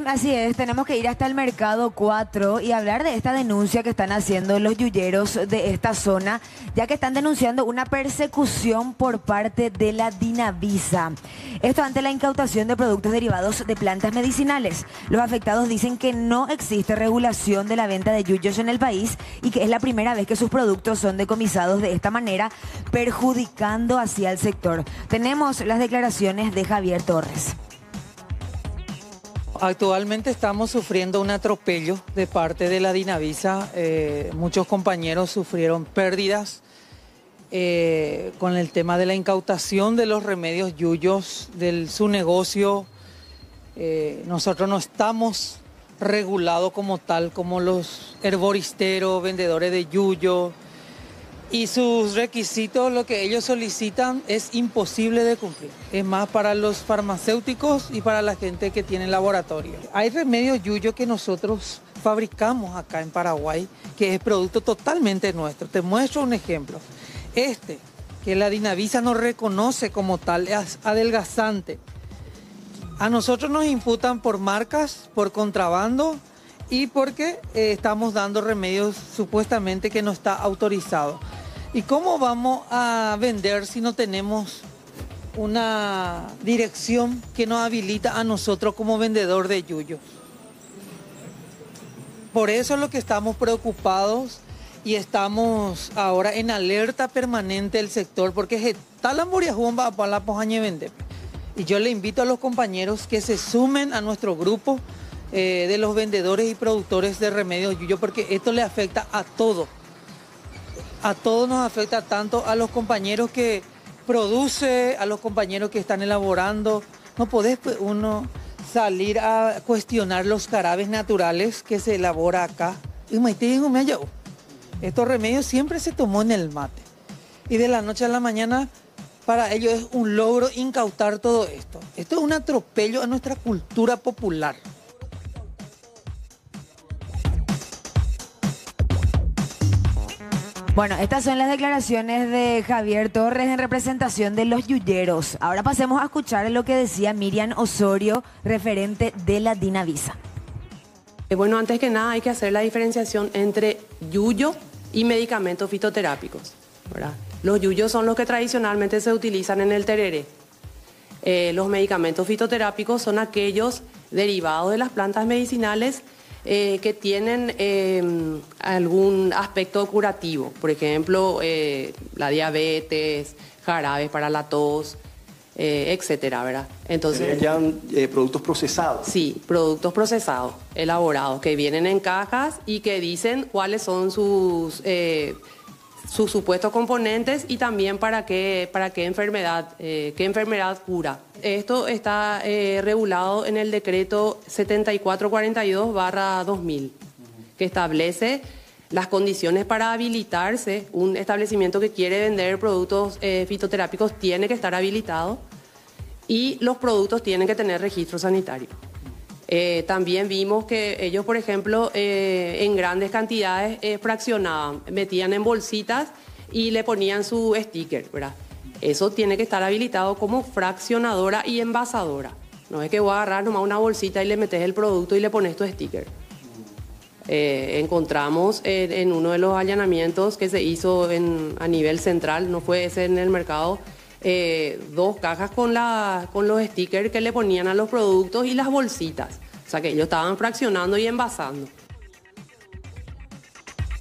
Así es, tenemos que ir hasta el Mercado 4 y hablar de esta denuncia que están haciendo los yuyeros de esta zona, ya que están denunciando una persecución por parte de la Dinavisa. Esto ante la incautación de productos derivados de plantas medicinales. Los afectados dicen que no existe regulación de la venta de yuyos en el país y que es la primera vez que sus productos son decomisados de esta manera, perjudicando así al sector. Tenemos las declaraciones de Javier Torres. Actualmente estamos sufriendo un atropello de parte de la Dinavisa. Muchos compañeros sufrieron pérdidas con el tema de la incautación de los remedios yuyos, de su negocio. Nosotros no estamos regulados como tal, como los herboristeros, vendedores de yuyo. Y sus requisitos, lo que ellos solicitan, es imposible de cumplir. Es más para los farmacéuticos y para la gente que tiene laboratorio. Hay remedios yuyo que nosotros fabricamos acá en Paraguay, que es producto totalmente nuestro. Te muestro un ejemplo. Que la Dinavisa no reconoce como tal, es adelgazante. A nosotros nos imputan por marcas, por contrabando y porque estamos dando remedios supuestamente que no está autorizado. ¿Y cómo vamos a vender si no tenemos una dirección que nos habilita a nosotros como vendedor de yuyos? Por eso es lo que estamos preocupados y estamos ahora en alerta permanente del sector, porque está la moriajumba para la pojañe vender. Y yo le invito a los compañeros que se sumen a nuestro grupo de los vendedores y productores de remedios yuyo, porque esto le afecta a todos. A todos nos afecta, tanto a los compañeros que produce, a los compañeros que están elaborando. No podés uno salir a cuestionar los jarabes naturales que se elabora acá. Estos remedios siempre se tomó en el mate. Y de la noche a la mañana, para ellos es un logro incautar todo esto. Esto es un atropello a nuestra cultura popular. Bueno, estas son las declaraciones de Javier Torres en representación de los yuyeros. Ahora pasemos a escuchar lo que decía Miriam Osorio, referente de la Dinavisa. Bueno, antes que nada hay que hacer la diferenciación entre yuyo y medicamentos fitoterápicos, ¿verdad? Los yuyos son los que tradicionalmente se utilizan en el tereré. Los medicamentos fitoterápicos son aquellos derivados de las plantas medicinales que tienen algún aspecto curativo, por ejemplo, la diabetes, jarabes para la tos, etcétera, ¿verdad? Entonces, ¿serían productos procesados? Sí, productos procesados, elaborados, que vienen en cajas y que dicen cuáles son sus supuestos componentes y también para qué enfermedad cura. Esto está regulado en el decreto 7442/2000, que establece las condiciones para habilitarse. Un establecimiento que quiere vender productos fitoterápicos tiene que estar habilitado y los productos tienen que tener registro sanitario. También vimos que ellos, por ejemplo, en grandes cantidades fraccionaban, metían en bolsitas y le ponían su sticker, ¿verdad? Eso tiene que estar habilitado como fraccionadora y envasadora. No es que voy a agarrar nomás una bolsita y le metes el producto y le pones tu sticker. Encontramos en uno de los allanamientos que se hizo a nivel central, no fue ese en el mercado, 2 cajas con los stickers que le ponían a los productos y las bolsitas. O sea que ellos estaban fraccionando y envasando.